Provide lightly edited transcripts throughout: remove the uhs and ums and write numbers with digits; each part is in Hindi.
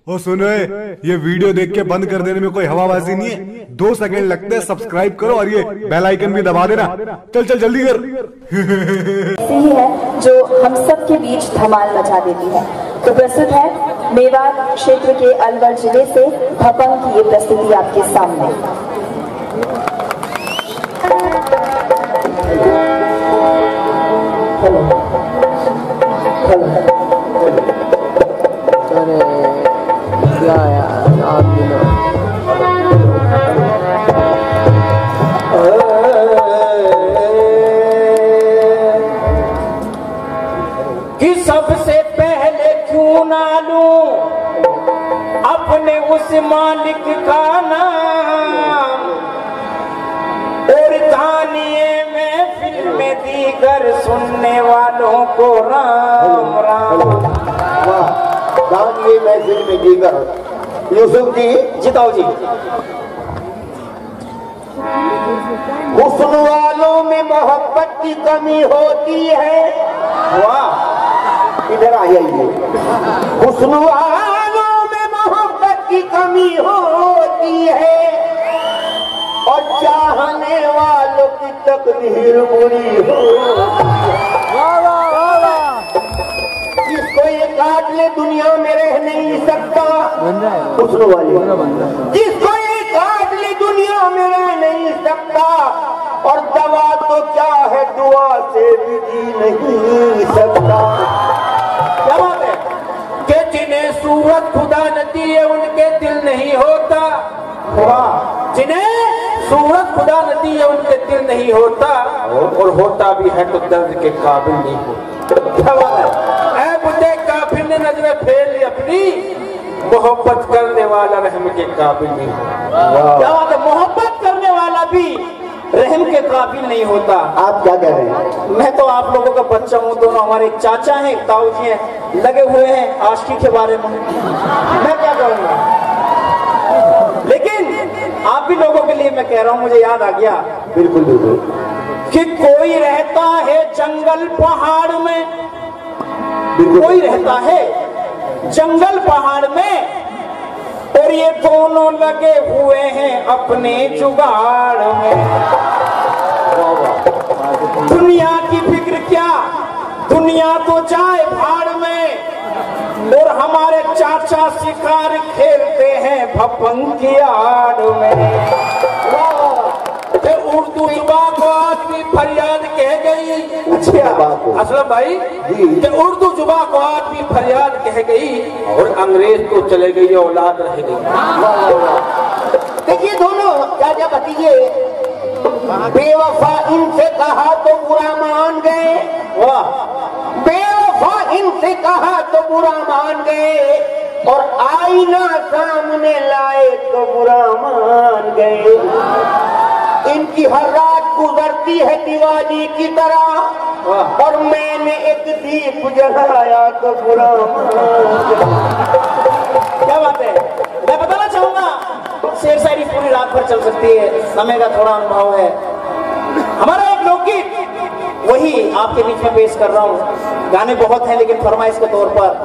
ओ सुनो, ये वीडियो देख के बंद कर देने में कोई हवाबाजी नहीं है। 2 सेकंड लगते हैं। सब्सक्राइब करो और ये बेल आइकन भी दबा देना। चल चल जल्दी कर। ऐसी ही है जो हम सब के बीच धमाल मचा देती है। तो प्रस्तुत है मेवात क्षेत्र के अलवर जिले से भपंग की ये प्रस्तुति आपके सामने। कि सबसे पहले क्यों ना लूं अपने उस मालिक का नाम, और तानिए में फिल्में दीगर सुनने वालों को राम राम। तानिए में फिल्में दीगर यूसुफ जी जिताओ जी। हुस्न वालों में मोहब्बत की कमी होती है। वाह, इधर आ जाइए। हुस्न वालों में मोहब्बत की कमी होती है और चाहने वालों की तकदीर बुरी हो। जिसको ये काट ले दुनिया में रह नहीं सकता। हुस्न वाले जिसको ये काट ले दुनिया में रह नहीं सकता, और दवा तो क्या है दुआ से भी जी नहीं सकता। क्या बात है कि जिन्हें सूरत खुदा न दी है उनके दिल नहीं होता। वाह, जिन्हें सूरत खुदा न दी है उनके दिल नहीं होता, और होता भी है तो दर्द के काबिल नहीं होता। क्या बात है। ऐ बुड्ढे काफिर ने नजरें फेर ली अपनी, मोहब्बत करने वाला रहम के काबिल नहीं होता। क्या बात है। मोहब्बत करने वाला भी रहम के काबिल नहीं होता। आप क्या कह रहे हैं? मैं तो आप लोगों का बच्चा हूँ। दोनों हमारे एक चाचा हैं, एक ताऊ जी हैं, लगे हुए हैं आशिकी के बारे में। मैं क्या करूँगा, लेकिन आप भी लोगों के लिए मैं कह रहा हूँ। मुझे याद आ गया। बिल्कुल बिल्कुल। कि कोई रहता है जंगल पहाड़ में, कोई रहता है जंगल पहाड़ में, और ये दोनों लगे हुए हैं अपने जुगाड़ में। दुनिया की फिक्र क्या, दुनिया तो जाए भाड़ में, और हमारे चाचा शिकार खेलते हैं भपंग की आड़ में। उर्दू जुबान को आदमी फरियाद कह गई। अच्छा बात है असलम भाई कि उर्दू जुबान को आदमी फरियाद कह गई, और अंग्रेज तो चले गई, औलाद रह गई। देखिए दोनों क्या क्या बताइए। बेवफा इनसे कहा तो बुरा मान गए। वाह, बेवफा इनसे कहा तो बुरा मान गए, और आईना सामने लाए तो बुरा मान गए। इनकी हर रात गुजरती है दिवाली की तरह, और मैंने एक दीप जलाया तो बुरा मान गए। क्या बात है। मैं बताना चाहूंगा, शेर शायरी पूरी रात भर चल सकती है, समय का थोड़ा अनुभव है। हमारा एक लोकगीत वही आपके बीच में पेश कर रहा हूँ। गाने बहुत हैं, लेकिन फरमाइश के तौर पर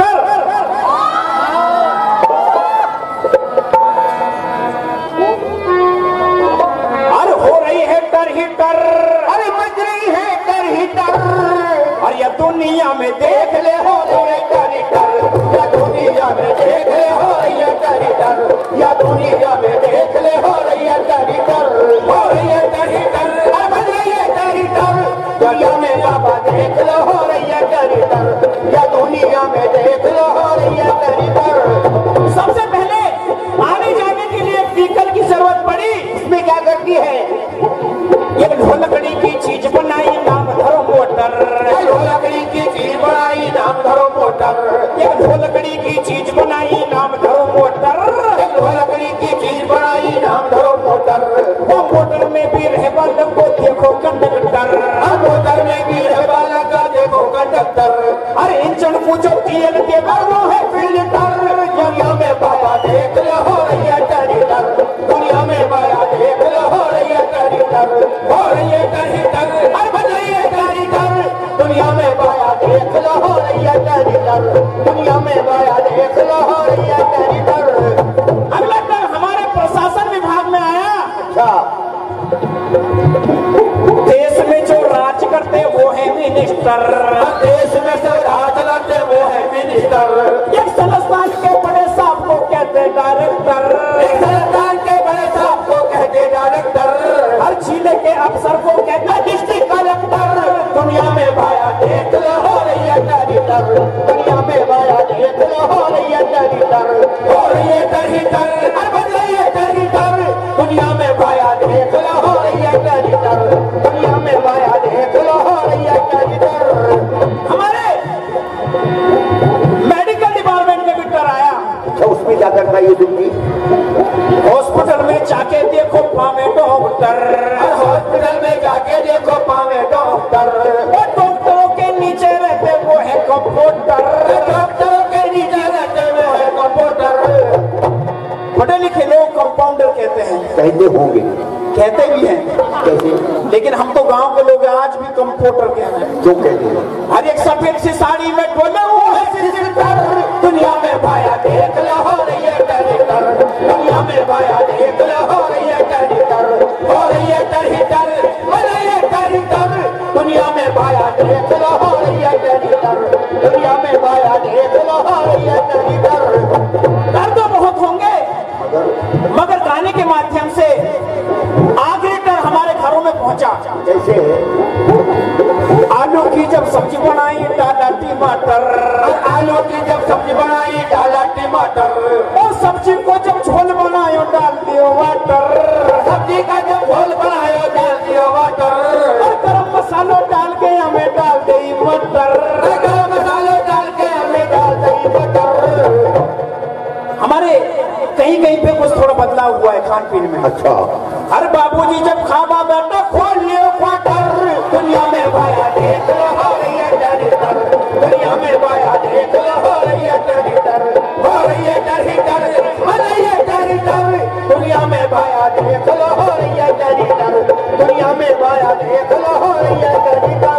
अरे बज रही है डर ही डर। और ये दुनिया में देख ले हो ये डर ही डर। या दुनिया में देख ले हो ये डर ही डर। या दुनिया में देख ले हो ये डर ही डर। हो ये डर ही डर। अरे बज रही है डर ही डर। दुनिया में बाबा देख लो हो ये डर ही डर। या दुनिया में देख लो हो ये डर ही डर। सबसे पहले आने जाने के लिए व्हीकल की जरूरत पड़ी। इसमें क्या करती है? एक ढोलकड़ी की चीज बनाई, नाम धरो मोटर। ढोलकड़ी की चीज बनाई, नाम धरो मोटर। एक ढोलकड़ी की चीज बनाई, नाम धरो मोटर। ढोलकड़ी की चीज बनाई, नाम धरो मोटर। वो मोटर में भी रह वाला को देखो कंडक्टर। मोटर में भी रह वाला का देखो कंडक्टर। अरे इंजन पूछो तेल के बाबू है फिल्टर। दुनिया में बाबा देख लो हो रही है डर। दुनिया में बाबा देख लो हो रही है डर। हो रही है डर। अरे बज रही है डर। दुनिया में बाबा देख लो हो रही है डर। दुनिया में बाबा देख लो हो रही है डर हो रही है डर ही डर, बज रही है डर ही डर, दुनिया में माया देख लो हो रही है डर ही डर, दुनिया में माया देख लो हो रही है डर ही डर। हमारे मेडिकल डिपार्टमेंट में भी डर आया। अच्छा उसमें क्या करना ये दुनिया? हॉस्पिटल में जाके देखो पावे डॉक्टर, हॉस्पिटल में जाके देखो पावे डॉक्टर, डॉक्टरों के नीचे रहते वो है कंप्यूटर, डॉक्टरों के नीचे रहते वो है कंप्यूटर। पढ़े लिखे लोग कंपाउंडर कहते हैं, कहते होंगे, कहते भी हैं, कैसे? लेकिन हम तो गांव के लोग आज भी कंप्यूटर कहते हैं। क्यों कहते हैं? हर एक सफेद सी साड़ी में डोले वो है सिर, दुनिया में माया देख लो हो रही है डर ही डर, दुनिया में माया देख लो हो रही है डर ही डर, हो रही है डर ही डर, हो रही है डर ही डर, दुनिया में माया देख लो हो रही है डर ही डर, दुनिया में माया देख लो हो रही है डर ही डर। डर तो बहुत होंगे मगर गाने के माध्यम से आखिरी डर हमारे घरों में पहुंचा। जैसे आलू की जब सब्जी बनाई डाला टमाटर, आलू की जब सब्जी बनाई डाला टमाटर, और सब्जी को जब झोल बनायो डाल दियो वाटर, सब्जी का जब झोल बनायो डाल दियो वाटर, और गरम मसालो डाल के हमें डाल दे मटर, गरम मसाले डाल के हमें डाल दी मटर। हमारे कहीं कहीं पे कुछ थोड़ा बदलाव हुआ है खान पीन में। अच्छा अरे बाबूजी जब खावा बैठा खोल लियो क्वार्टर, दुनिया में माया देख लो हो रही है डर ही डर, दुनिया में माया देख लो हो रही है डर ही डर, हो रही है डर ही डर, हो रही है डर ही डर, दुनिया में माया देख लो हो रही है डर ही डर, दुनिया में माया देख लो हो रही है डर ही डर।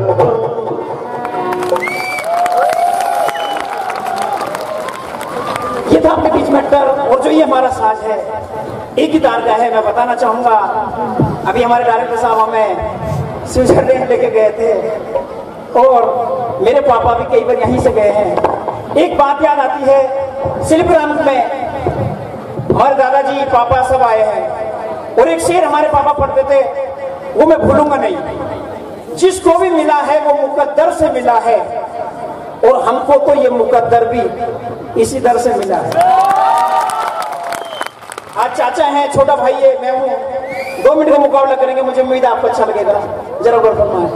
ये था अपने बीच में डर। और जो ये हमारा साज है एक ही तार का है। मैं बताना चाहूंगा अभी हमारे डायरेक्टर साहब हमें स्विट्जरलैंड लेके गए थे और मेरे पापा भी कई बार यहीं से गए हैं। एक बात याद आती है, सिलप्रांत में हमारे दादाजी पापा सब आए हैं और एक शेर हमारे पापा पढ़ते थे, वो मैं भूलूंगा नहीं। जिसको भी मिला है वो मुकद्दर से मिला है और हमको तो ये मुकद्दर भी इसी दर से मिला है। आज चाचा हैं, छोटा भाई है, मैं हूं। 2 मिनट का मुकाबला करेंगे, मुझे उम्मीद है आपको अच्छा लगेगा। जरा गौर फरमाएं।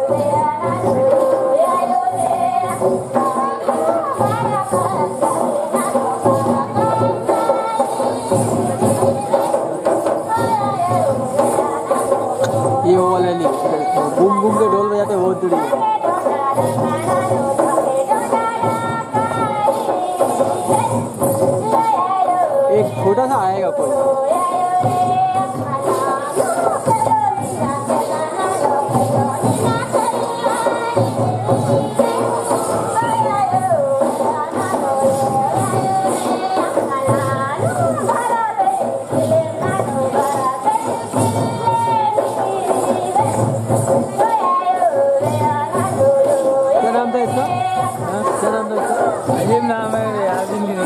ये वो वाला नहीं, बूम बूम के ढोल बजाते वो तुड़ी। एक छोटा सा आएगा कोई। क्या नाम था इसका? क्या नाम था इसका? अजीब नाम है यार, दिन की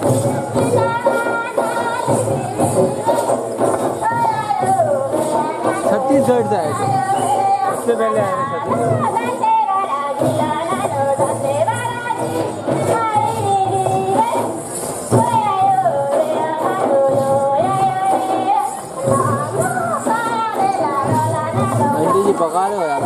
छत्तीसगढ़ से आए थे, इससे पहले आए थे छत्तीसगढ़। आंटी जी पका रहे हो यार।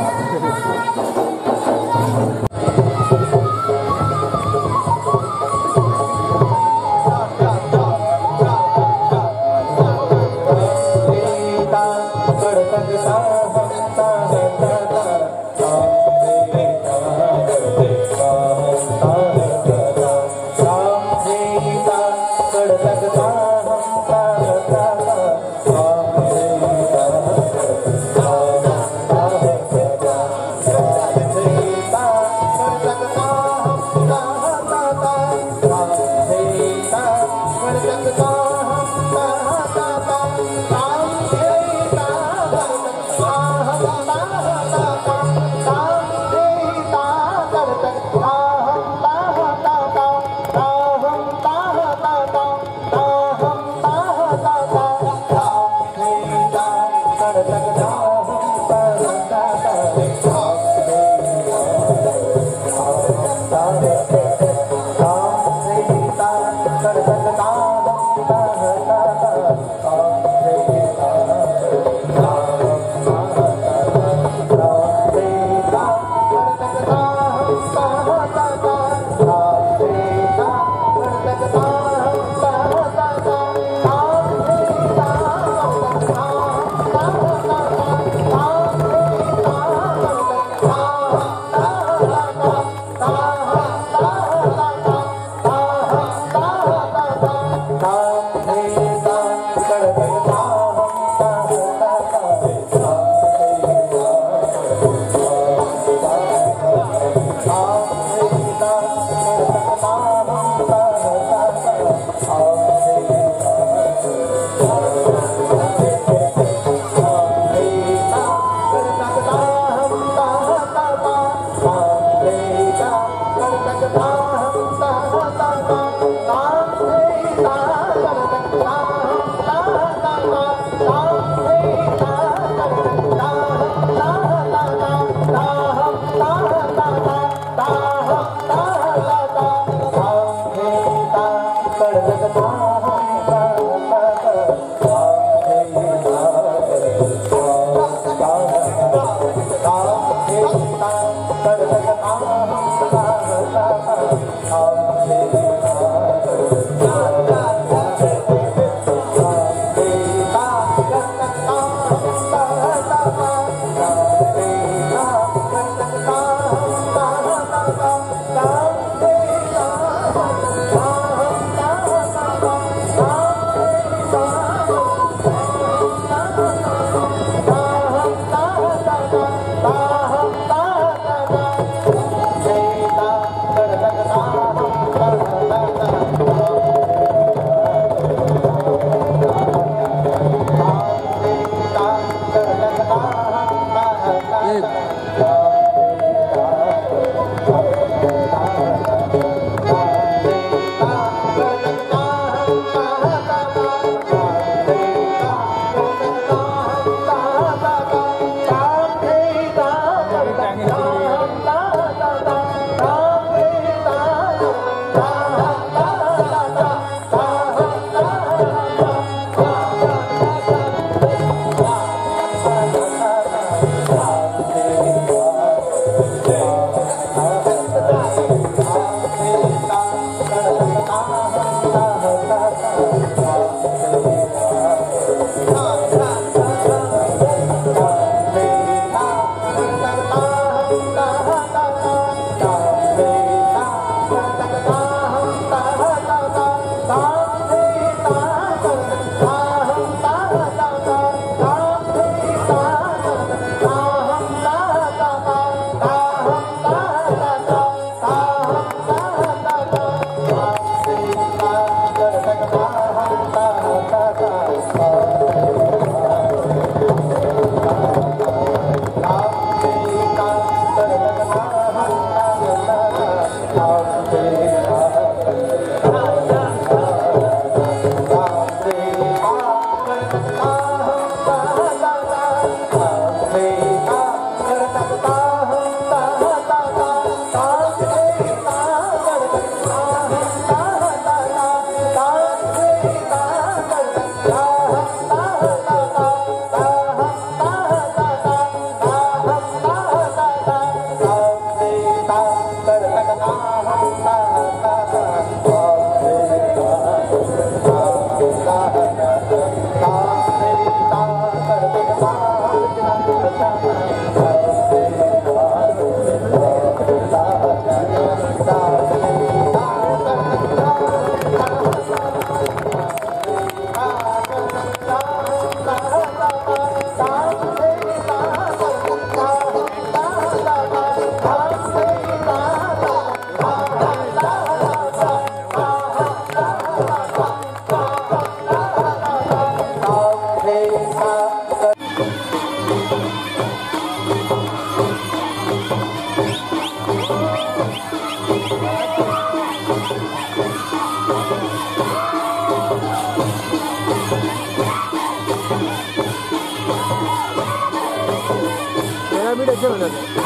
पिरामिड अच्छा बना था।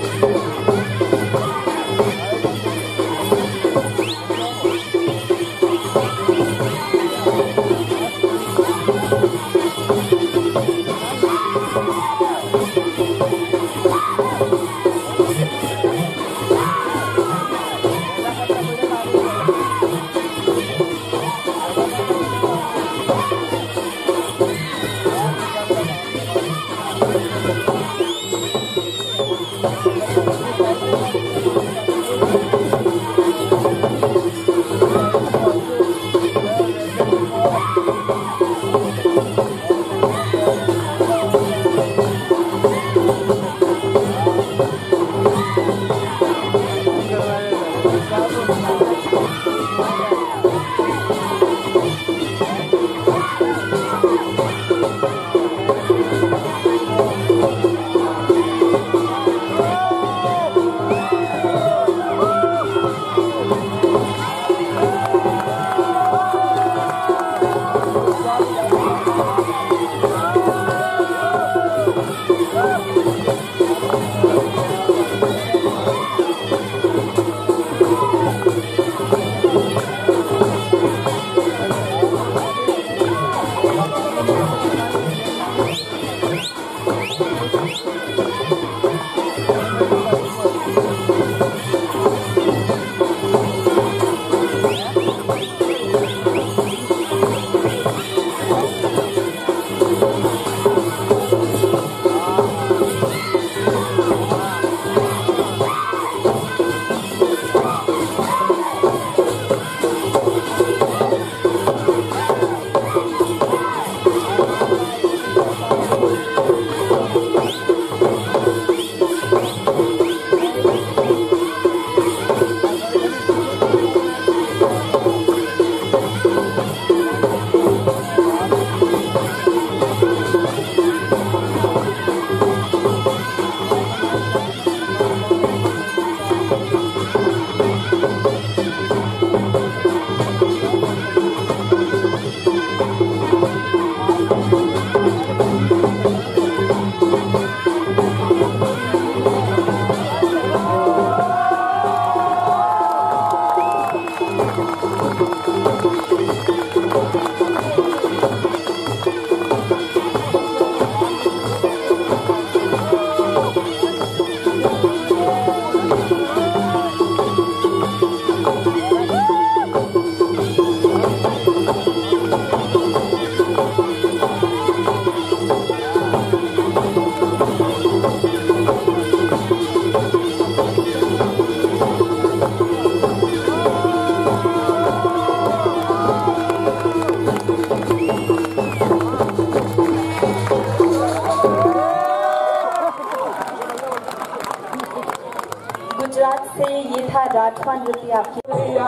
गुजरात से ये था राठवा नृत्य आपकी।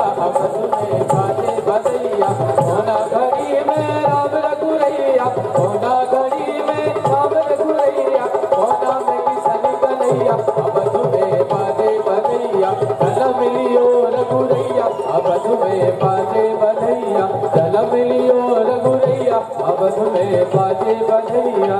बाजे बधैया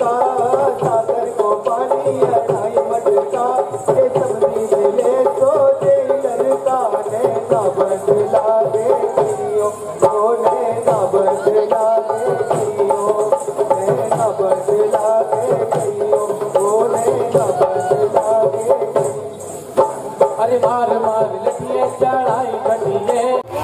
मटका सागर को पानी अढ़ाई मटका ये सब्जी मिले तो दे लड़का नैना बदला दे जियो ओ नैना बदला दे जियो नैना बदला दे जियो ओ नैना बदला दे। अरे मार मार लठिए चढ़ाई खटिए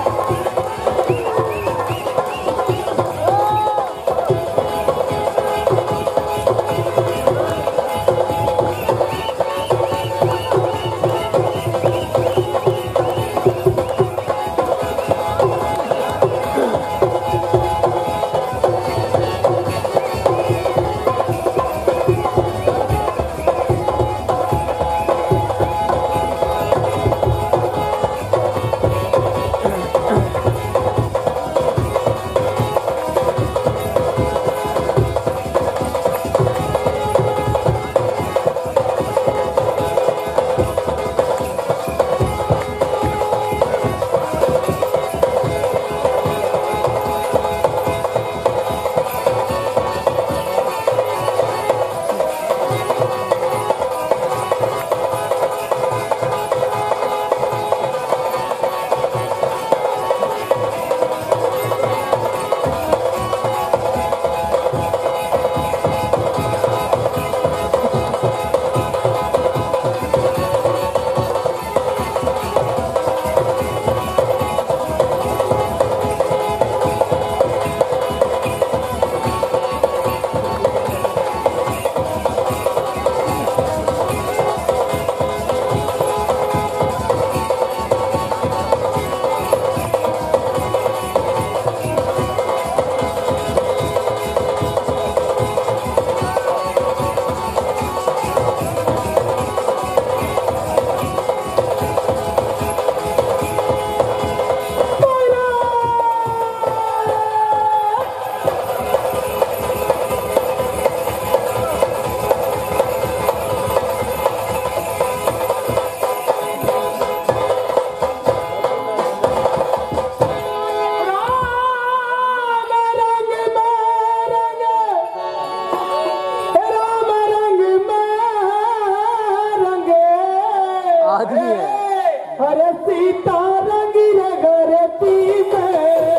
आदमी है। हरे सीता रंग रगरती में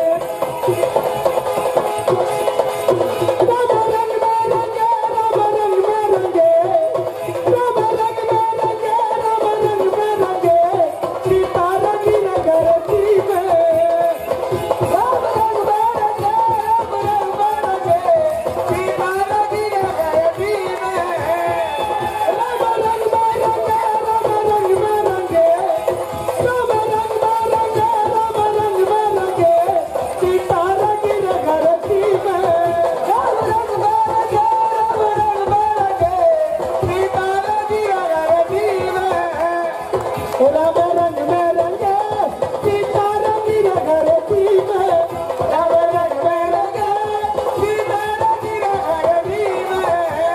राम रंग में रंगे राम रंग में रंगे राम रंग में रंगे राम रंग में रंगे सीता रंग रगरती में राम रंग में रंगे राम रंग में रंगे सीता रंग रगरती में राम रंग में रंगे राम रंग में रंगे राम रंग में रंगे राम रंग में रंगे सीता रंग रगरती में राम रंग में रंगे राम रंग में रंगे सीता रंग रगरती में राम रंग में रंगे सीता रंग रगरती में राम रंग में रंगे सीता रंग रगरती में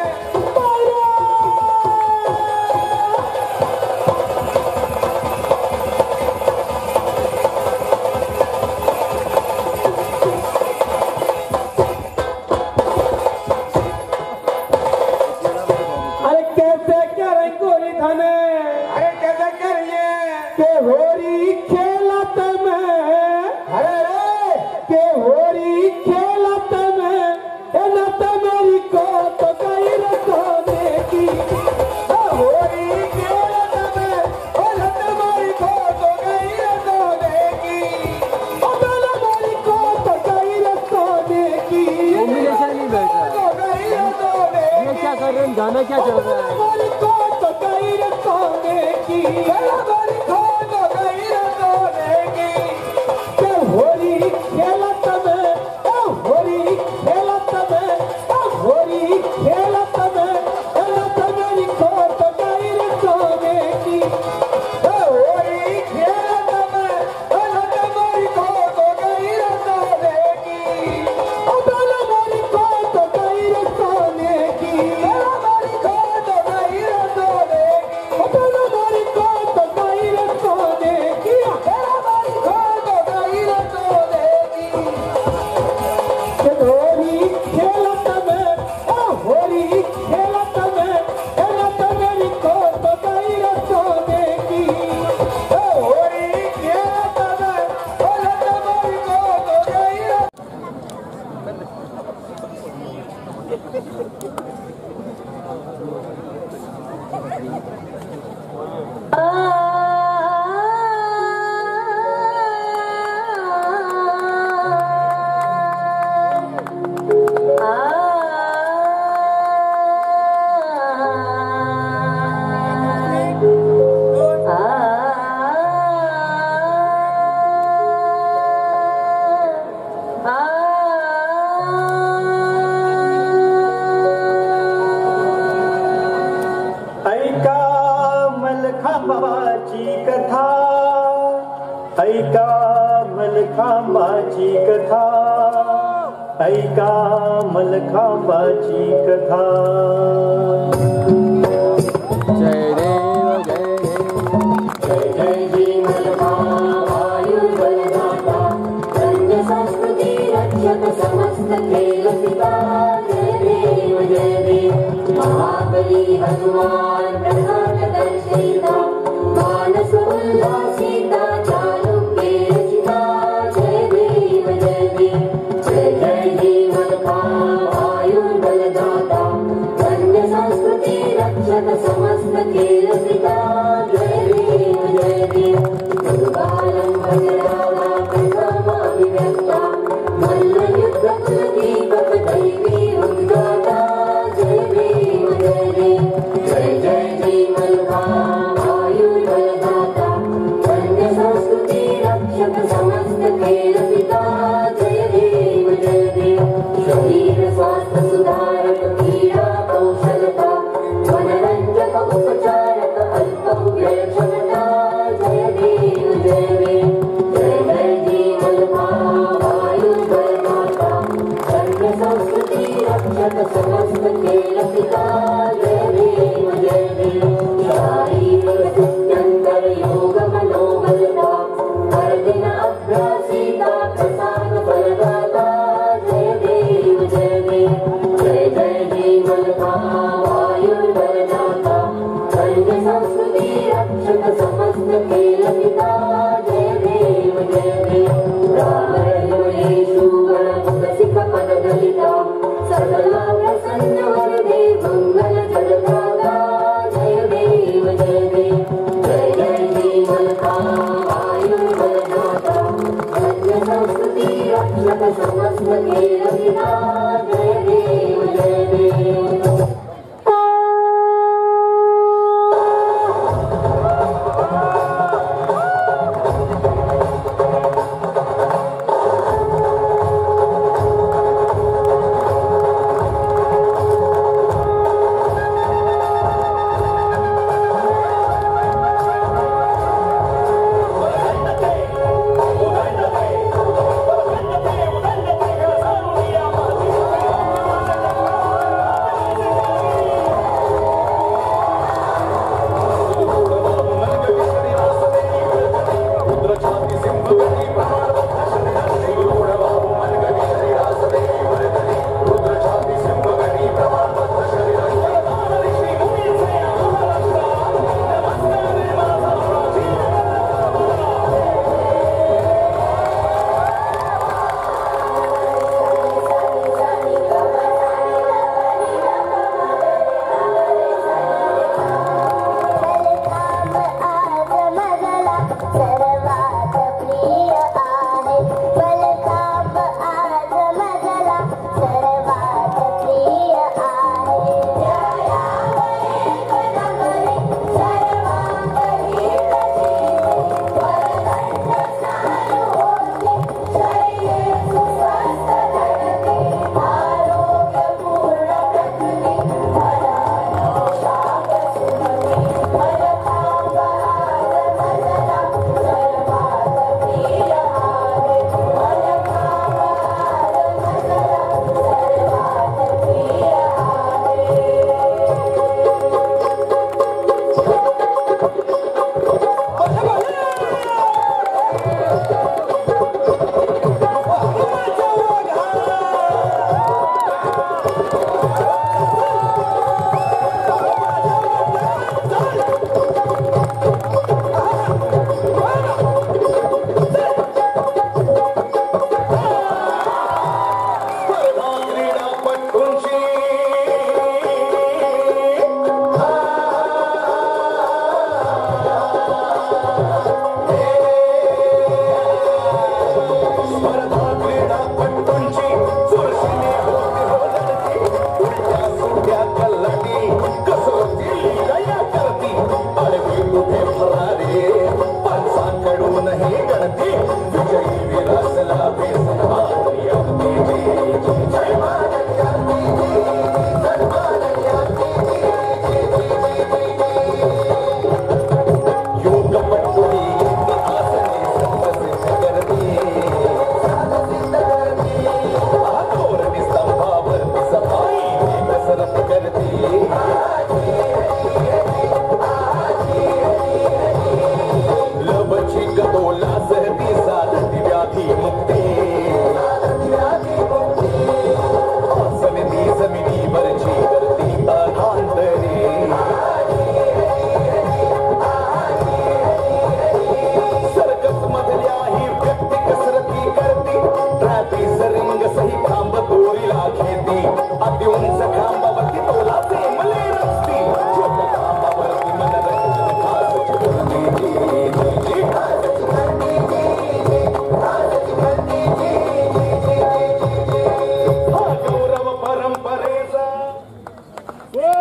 अरे कैसे करें गोरी धने अरे कैसे करिए के होरी खेलत में अरे रे के होरी खेलत में ए नत मेरी को तो कई रखोने की होरी खेलत में ओ नत मेरी को तो कई रखोने की ओ नत मेरी को तो कई रखोने की कॉम्बिनेशन नहीं बैठ रहा है। तो कई रखोने ये क्या कर रहे हैं, गाना क्या चल रहा है? हमारी को तो कई रखोने की हमारी को तो कई रखोने की के होरी खेलत में ओ होरी खेलत में ओ होरी खेलत में खेलत मेरी को तो कई रखोने की ओ होरी खेलत में खेलत मेरी को तो कई रखोने की ओ बाला मेरी को तो कई रखोने की हमारी को तो कई रखोने की ओ बाला मेरी को तो कई मलखांबाची कथा, ऐका मलखांबाची कथा, ऐका मलखांबाची कथा. जय देव जय देव जय जय जी मलखांब आयुर्बलदाता, धन्य संस्कृती रक्षक समस्त खेल पिता. जय देव जय देव महाबली हनुमान प्रसाद दर्शिता, मानस उल्लासिता चालुक्य रचिता. जय देव जय देव जय जय जी मलखांब आयुर्बलदाता, धन्य संस्कृती रक्षक समस्त खेल पिता. जय देव जय देव दुर्गालं भजरावा प्रथमाभिव्यक्ता, मल्लयुद्ध कुलदीपक दैवी उद्गाता. जय देव जय देव जय जय जी मलखांब आयुर्बलदाता, धन्य संस्कृती रक्षक समस्त खेल पिता. जय देव जय देव शरीर स्वास्थ्य सुधारक क्रीडा कौशलता, मनरंजक उपचारक अल्पव्यय क्षमता. जय देव जय देव जय जय जी मलखांब आयुर्बलदाता, धन्य संस्कृती रक्षक समस्त खेल पिता. जय देव जय देव शारीरिक सुत्यंतर योग मनोबलता, हर दिन अभ्यासिता प्रसाद फलदाता. जय देव जय देव जय जय जी मलखांब आयुर्बलदाता, धन्य संस्कृती रक्षक समस्त खेल पिता. जय देव जय देव रामरयेषु वरमुखसिख पददलिता, सर्वदा प्रसन्न वरदे मंगल जलदाता. जय देव जय देव जय जय जी मलखांब आयुर्बलदाता, धन्य संस्कृती रक्षक समस्त खेल पिता. जय देव जय देव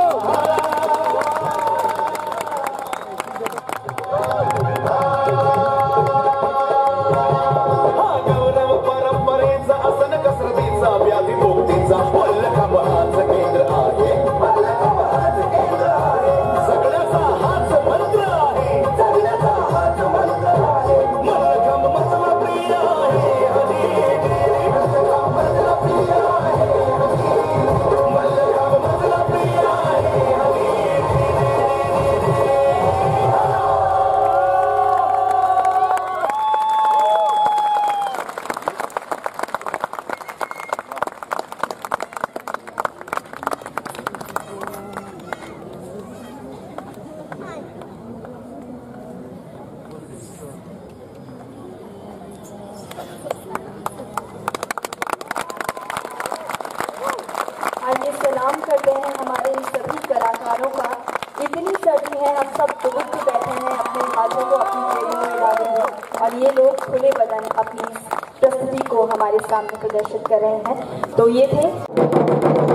आइए सलाम करते हैं हमारे इन सभी कलाकारों का। इतनी सर्दी है, हम सब दुबक के बैठे हैं, अपने हाथों को अपनी जेबों में डाले हैं और ये लोग खुले बदन अपनी प्रस्तुति को हमारे सामने प्रदर्शित कर रहे हैं। तो ये थे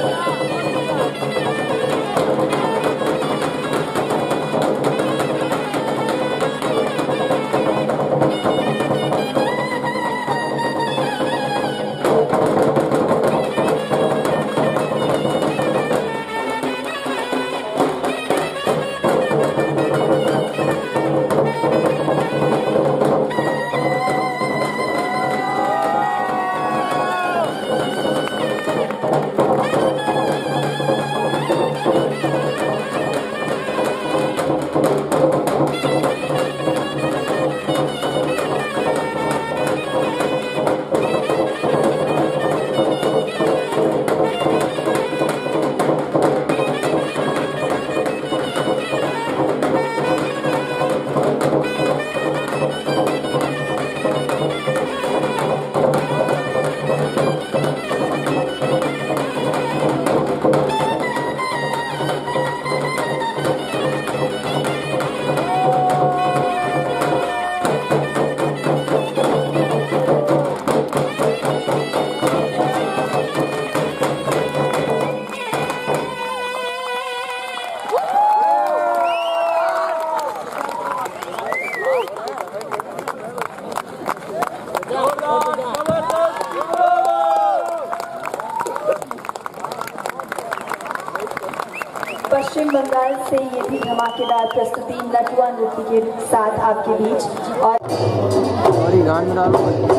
पश्चिम बंगाल से ये भी धमाकेदार प्रस्तुति नटुआ नृत्य के साथ आपके बीच और गान डालो।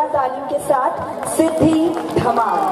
जोरदार तालियों के साथ सिद्धि धमाल।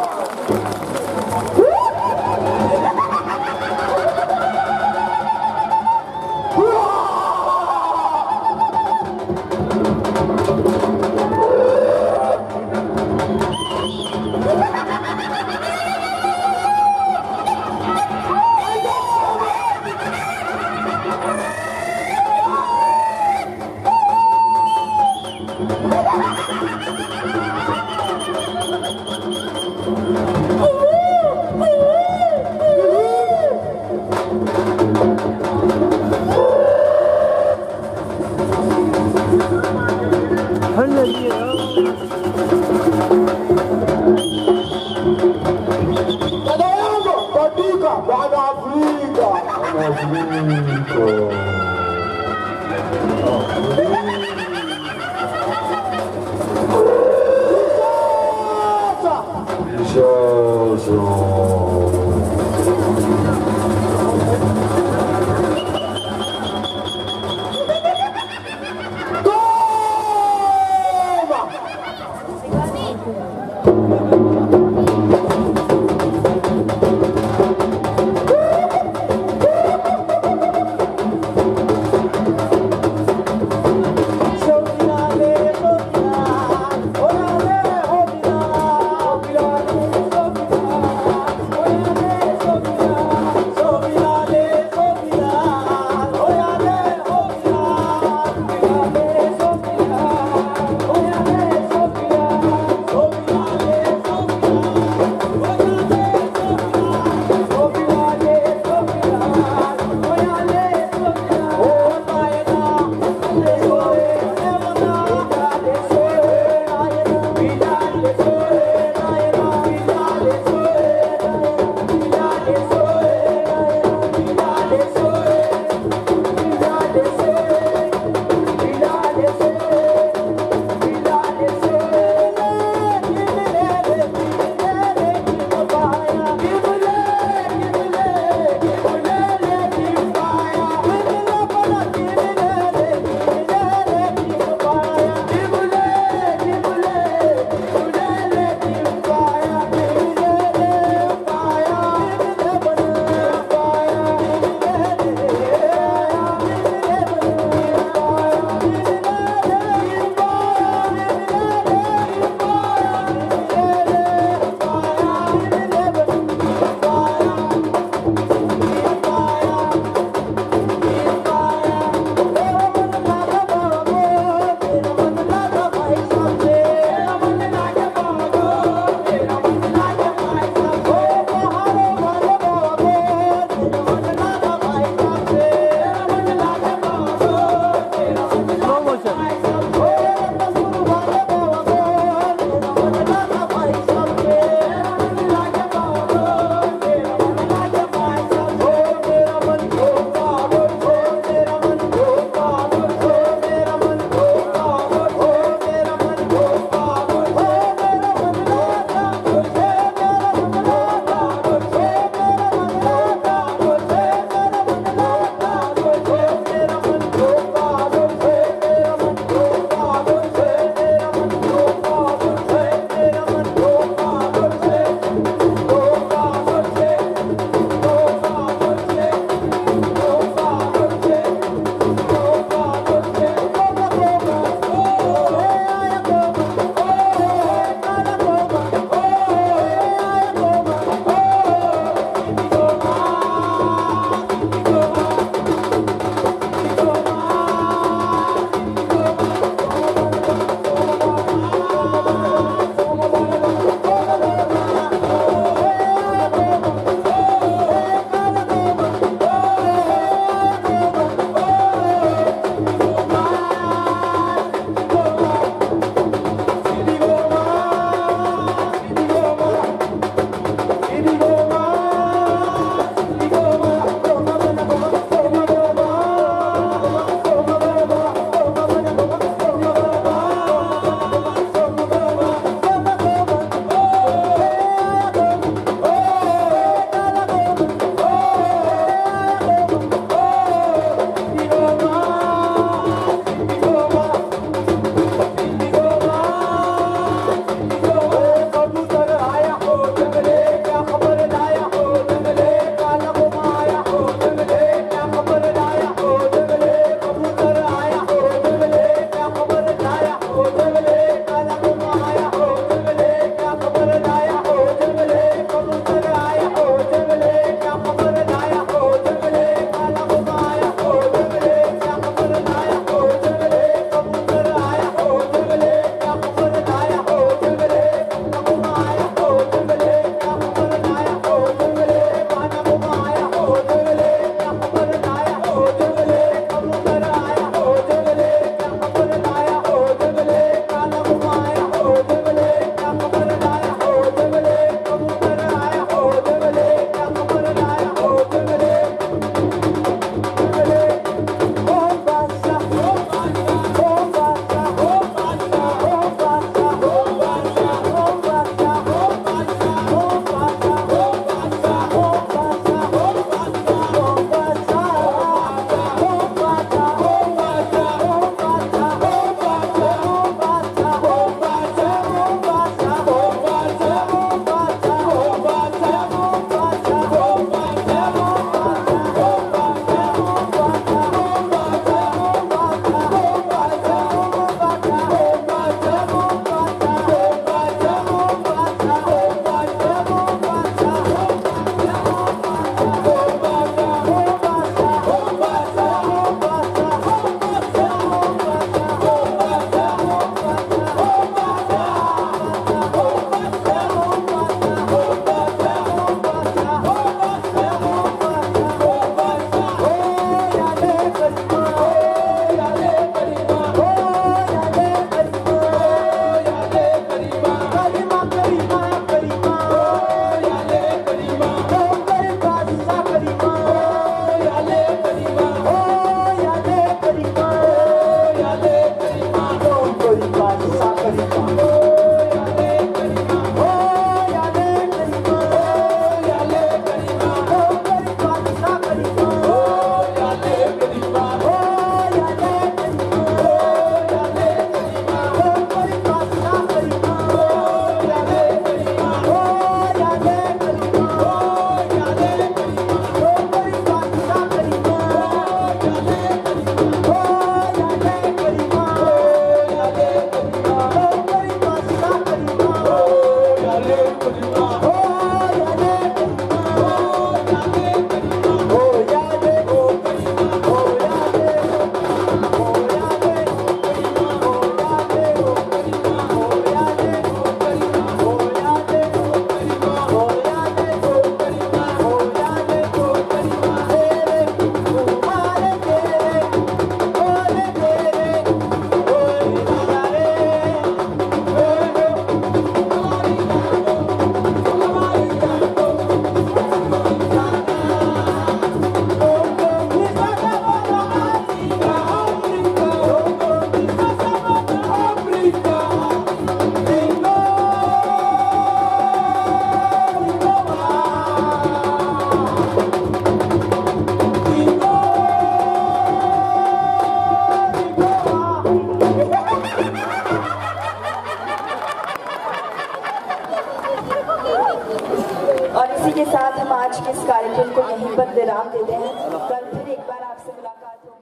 हम आज के इस कार्यक्रम को यहीं पर विराम देते हैं। कल फिर एक बार आपसे मुलाकात हो।